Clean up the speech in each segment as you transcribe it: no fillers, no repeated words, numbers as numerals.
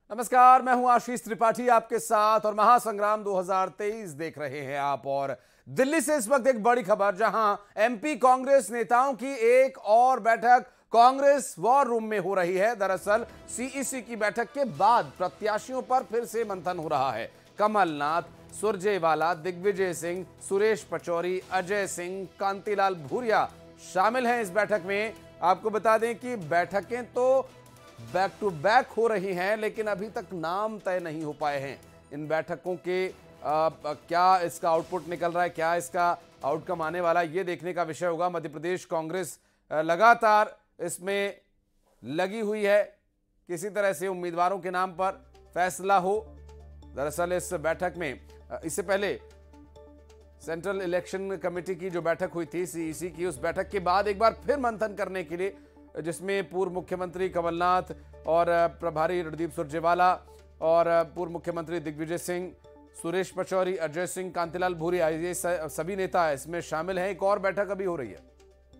नमस्कार, मैं हूं आशीष त्रिपाठी आपके साथ और महासंग्राम 2023 देख रहे हैं आप। और दिल्ली से इस वक्त एक बड़ी खबर, जहां एमपी कांग्रेस नेताओं की एक और बैठक कांग्रेस वॉर रूम में हो रही है। दरअसल सीईसी की बैठक के बाद प्रत्याशियों पर फिर से मंथन हो रहा है। कमलनाथ, सुरजेवाला, दिग्विजय सिंह, सुरेश पचौरी, अजय सिंह, कांतिलाल भूरिया शामिल हैं इस बैठक में। आपको बता दें कि बैठकें तो बैक टू बैक हो रही हैं, लेकिन अभी तक नाम तय नहीं हो पाए हैं। इन बैठकों के क्या इसका आउटपुट निकल रहा है, क्या इसका आउटकम आने वाला है, ये देखने का विषय होगा। मध्य प्रदेश कांग्रेस लगातार इसमें लगी हुई है, किसी तरह से उम्मीदवारों के नाम पर फैसला हो। दरअसल इस बैठक में इससे पहले सेंट्रल इलेक्शन कमेटी की जो बैठक हुई थी सीईसी की, उस बैठक के बाद एक बार फिर मंथन करने के लिए, जिसमें पूर्व मुख्यमंत्री कमलनाथ और प्रभारी रणदीप सुरजेवाला और पूर्व मुख्यमंत्री दिग्विजय सिंह, सुरेश पचौरी, अजय सिंह, कांतिलाल भूरिया, ये सभी नेता इसमें शामिल हैं। एक और बैठक अभी हो रही है।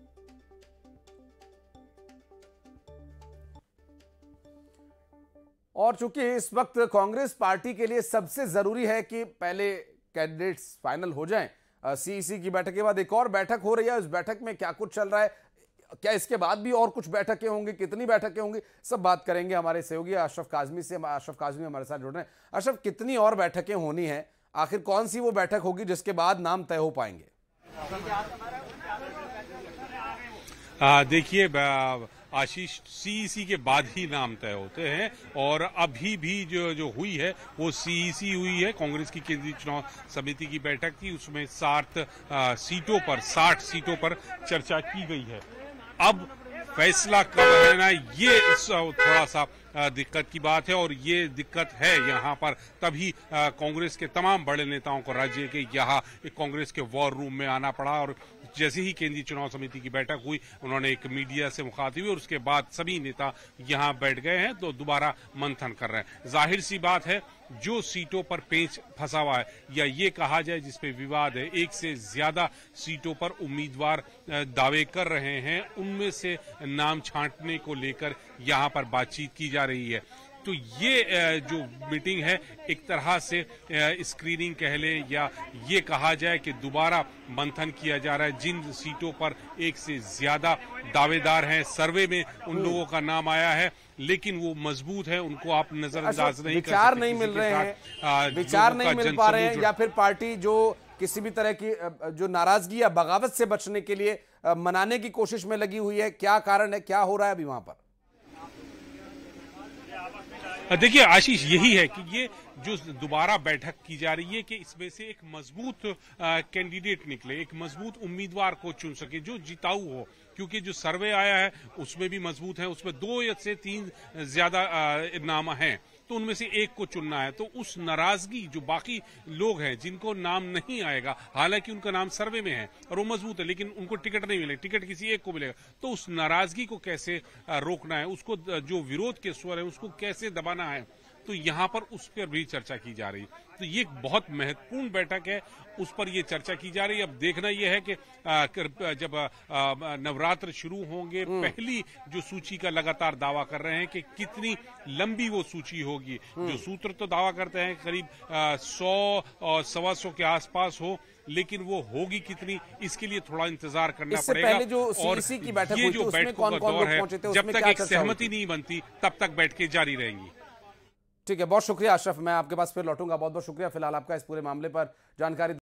और चूंकि इस वक्त कांग्रेस पार्टी के लिए सबसे जरूरी है कि पहले कैंडिडेट्स फाइनल हो जाएं, सीईसी की बैठक के बाद एक और बैठक हो रही है। उस बैठक में क्या कुछ चल रहा है, क्या इसके बाद भी और कुछ बैठकें होंगी, कितनी बैठकें होंगी, सब बात करेंगे हमारे सहयोगी अशरफ काजमी से। अशरफ काजमी हमारे साथ जुड़ रहे हैं। अशरफ, कितनी और बैठकें होनी है, आखिर कौन सी वो बैठक होगी जिसके बाद नाम तय हो पाएंगे? देखिए आशीष, सीईसी के बाद ही नाम तय होते हैं और अभी भी जो हुई है वो सीईसी हुई है। कांग्रेस की केंद्रीय चुनाव समिति की बैठक थी, उसमें 60 सीटों पर चर्चा की गई है। अब फैसला कब है ना, ये थोड़ा सा दिक्कत की बात है। और ये दिक्कत है यहाँ पर, तभी कांग्रेस के तमाम बड़े नेताओं को राज्य के यहाँ कांग्रेस के वॉर रूम में आना पड़ा। और जैसे ही केंद्रीय चुनाव समिति की बैठक हुई, उन्होंने एक मीडिया से मुखातिब हुई और उसके बाद सभी नेता यहाँ बैठ गए हैं, तो दोबारा मंथन कर रहे हैं। जाहिर सी बात है, जो सीटों पर पेंच फंसा हुआ है, या ये कहा जाए जिसपे विवाद है, एक से ज्यादा सीटों पर उम्मीदवार दावे कर रहे हैं, उनमें से नाम छांटने को लेकर यहाँ पर बातचीत की जा रही है। तो ये जो मीटिंग है, एक तरह से स्क्रीनिंग कह लें, या ये कहा जाए कि दोबारा मंथन किया जा रहा है। जिन सीटों पर एक से ज्यादा दावेदार हैं, सर्वे में उन लोगों का नाम आया है, लेकिन वो मजबूत है, उनको आप नजरअंदाज नहीं कर सकते। विचार नहीं मिल रहे हैं, विचार नहीं मिल पा रहे हैं, या फिर पार्टी जो किसी भी तरह की जो नाराजगी या बगावत से बचने के लिए मनाने की कोशिश में लगी हुई है। क्या कारण है, क्या हो रहा है अभी वहां पर? देखिए आशीष, यही है कि ये जो दोबारा बैठक की जा रही है कि इसमें से एक मजबूत कैंडिडेट निकले, एक मजबूत उम्मीदवार को चुन सके जो जिताऊ हो। क्योंकि जो सर्वे आया है उसमें भी मजबूत है, उसमें 2 या से 3 ज्यादा नाम हैं, तो उनमें से एक को चुनना है। तो उस नाराजगी, जो बाकी लोग हैं जिनको नाम नहीं आएगा, हालांकि उनका नाम सर्वे में है और वो मजबूत है, लेकिन उनको टिकट नहीं मिलेगा, टिकट किसी एक को मिलेगा, तो उस नाराजगी को कैसे रोकना है, उसको जो विरोध के स्वर है उसको कैसे दबाना है, तो यहाँ पर उस पर भी चर्चा की जा रही है। तो ये एक बहुत महत्वपूर्ण बैठक है, उस पर ये चर्चा की जा रही है। अब देखना यह है कि जब नवरात्र शुरू होंगे, पहली जो सूची का लगातार दावा कर रहे हैं कि कितनी लंबी वो सूची होगी। जो सूत्र तो दावा करते हैं करीब 100 और 125 के आसपास हो, लेकिन वो होगी कितनी, इसके लिए थोड़ा इंतजार करना पड़ेगा। और ये जो बैठकों का दौर है, जब तक एक सहमति नहीं बनती तब तक बैठकें जारी रहेंगी। ठीक है, बहुत शुक्रिया अशरफ, मैं आपके पास फिर लौटूंगा। बहुत बहुत शुक्रिया फिलहाल आपका इस पूरे मामले पर जानकारी